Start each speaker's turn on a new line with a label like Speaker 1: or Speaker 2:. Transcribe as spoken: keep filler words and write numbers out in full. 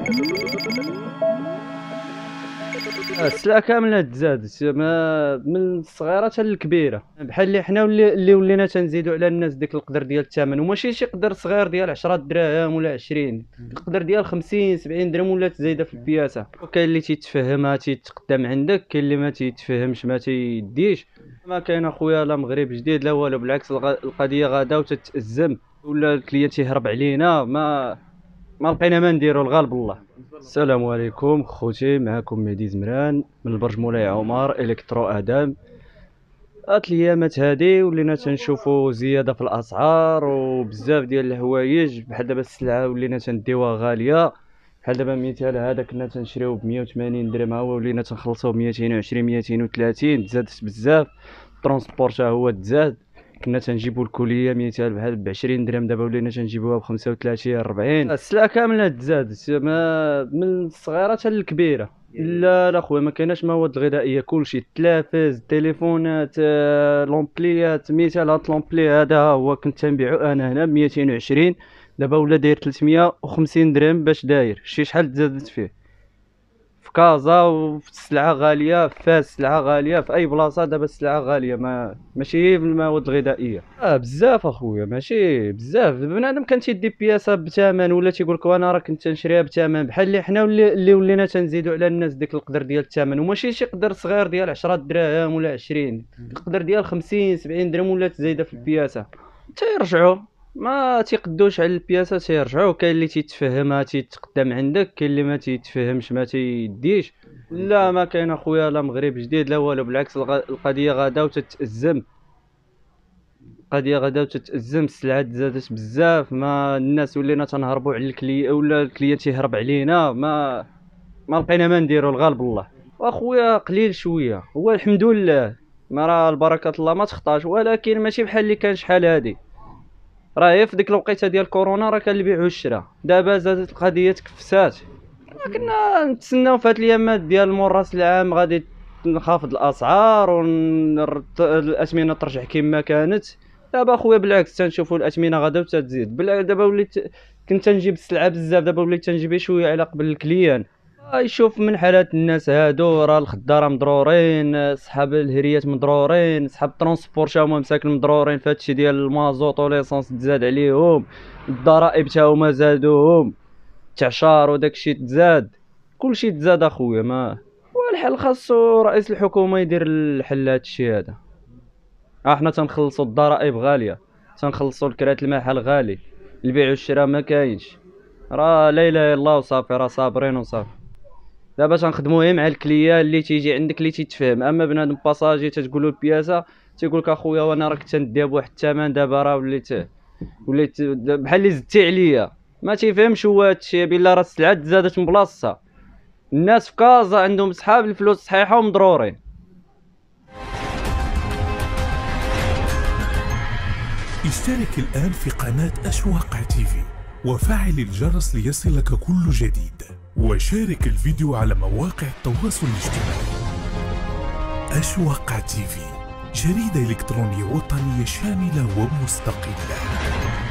Speaker 1: السلعة كاملة تزاد ما من الصغيرة حتى للكبيرة، بحال اللي حنا واللي اللي ولينا تنزيدو على الناس ديك القدر ديال الثمن، وماشي شي قدر صغير ديال عشرة دراهم ولا عشرين، القدر ديال خمسين سبعين درهم ولات زايدة في البياسة. وكاين اللي تيتفهمها تيتقدم عندك، كاين اللي ما تيتفهمش ما تيديش. ما كاين اخويا لا مغرب جديد لا والو، بالعكس القضية غادا وتتأزم، ولا الكليان تيهرب علينا، ما ما لقينا ما نديرو الغالب الله. السلام عليكم خوتي، معكم مهدي زمران من البرج مولاي عمر الكترو ادم. هاد الايامات هادي ولينا تنشوفوا زياده في الاسعار وبزاف ديال الحوايج، بحال دابا السلعه ولينا تنديوها غاليه. بحال دابا مثال هذا كنا تنشريوه ب مية وثمانين درهم، ها هو ولينا تنخلصوه ب ميتين وعشرين ميتين وثلاثين، تزادت بزاف. الترونسبور حتى هو تزاد، كنا تنجيبو الكليه مثال بحال ب عشرين درهم، دابا ولينا تنجيبوها ب خمسة وثلاثين أربعين. السلعه كامله تزاد ما من الصغيره حتى للكبيره. لا لا خويا، ما كايناش مواد غذائيه، كلشي التلافز التليفونات آه، لومبليات. مثال هاد لومبلي هذا هو كنت تنبيعو انا هنا ب ميتين وعشرين، دابا ولا داير ثلاثمية وخمسين درهم. باش داير شي شحال تزادت فيه في كازا، وفي السلعه غاليه في فاس، السلعه غاليه في اي بلاصه. دابا السلعه غاليه، ما ماشي بالمواد الغذائيه. اه بزاف اخويا، ماشي بزاف. بنادم كان تيدي بياسه بثمن ولا تيقول لك انا راه كنت تنشريها بثمن، بحال اللي حنا واللي اللي ولينا تنزيدوا على الناس ديك القدر ديال الثمن، وماشي شي قدر صغير ديال عشرة دراهم ولا عشرين، القدر ديال خمسين سبعين درهم ولات زايده في البياسه. تيرجعوا ما تيقدوش على البياسه، تيرجعوا. كاين اللي تيتفهمها تيتقدم عندك، كاين اللي ما تيتفهمش ما تيديش. لا ما كاين اخويا لا مغرب جديد لا والو، بالعكس القضيه غادا وتتأزم، القضيه غادا وتتأزم. السلعات زادت بزاف، ما الناس ولينا تنهربوا على الكلي ولا الكليان تيهرب علينا، ما ما لقينا ما نديرو الغالب الله. واخويا قليل شويه، هو الحمد لله، ما راه البركه الله ما تخطاش، ولكن ماشي بحال اللي كان شحال هادي. راه هي في ديك الوقيته ديال كورونا راه كان البيع والشراء، دابا زادت القضيه تكفسات. كنا نتسناو في هاد الايامات ديال مور راس العام غادي نخافض الاسعار والاثمنه ترجع كما كانت. دابا خويا بالعكس تنشوفوا الاثمنه غادا وتزيد. دابا وليت كنت نجيب السلعه بزاف، دابا وليت تنجيب شويه على قبل الكليان. يشوف من حالات الناس هادو، راه الخداره مضرورين، صحاب الهريات مضرورين، صحاب الترونسبور تا هما مساكن مضرورين في هادشي ديال المازوط وليسونس تزاد عليهم، الضرائب تا هما زادوهم، التعشار وداكشي تزاد، كلشي تزاد اخويا. ما والحل خاصو رئيس الحكومه يدير الحل هادشي هذا. احنا تنخلصوا الضرائب غاليه، تنخلصوا الكرات المحل غالي، البيع والشراء ما كاينش، راه لا اله الا الله وصافي، راه صابرين وصافي. دابا تنخدموا غير مع الكليان اللي تيجي عندك اللي تيتفهم. اما بنادم باساجي تتقول له البياسه تيقول لك اخويا وانا راك تنديها بواحد الثمن، دابا راه وليت وليت بحال اللي زدتي عليا. ما تيفهمش هو هادشي، بلا راه السلعه زادت من بلاصتها. الناس في كازا عندهم صحاب الفلوس صحيحه ومضرورين.
Speaker 2: اشترك الآن في قناة أشواق تيفي وفعل الجرس ليصلك كل جديد، وشارك الفيديو على مواقع التواصل الاجتماعي. أشواق تيفي، جريدة إلكترونية وطنية شاملة ومستقلة.